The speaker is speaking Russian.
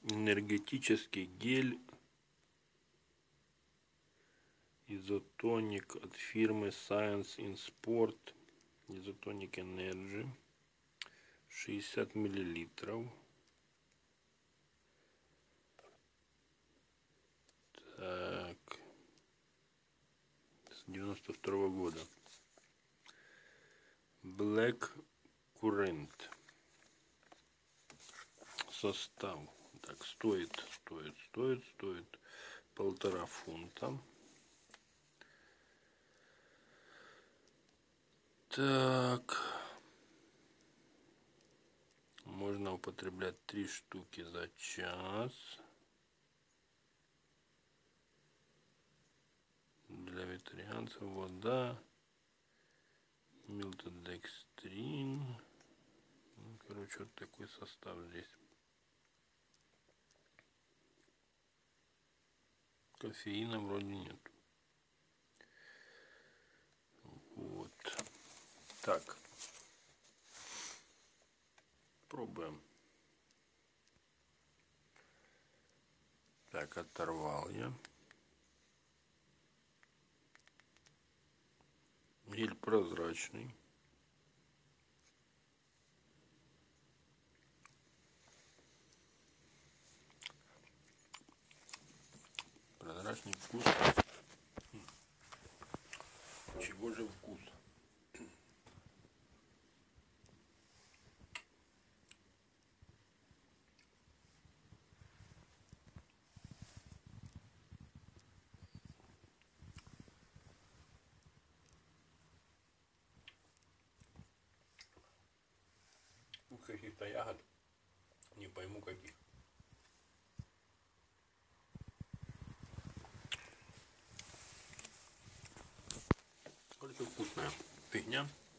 Энергетический гель Изотоник от фирмы Science in Sport. Изотоник Energy. 60 миллилитров. Так. С 92-го года. Black Currant. Состав. Так, стоит 1,5 фунта. Так. Можно употреблять 3 штуки за час. Для вегетарианцев вода. Милтодекстрин. Ну, короче, вот такой состав здесь. Кофеина вроде нет. Вот. Так. Пробуем. Так, оторвал я. Гель прозрачный. Прозрачный вкус. Чего же вкус? Каких-то ягод, не пойму каких. Короче, вкусная фигня.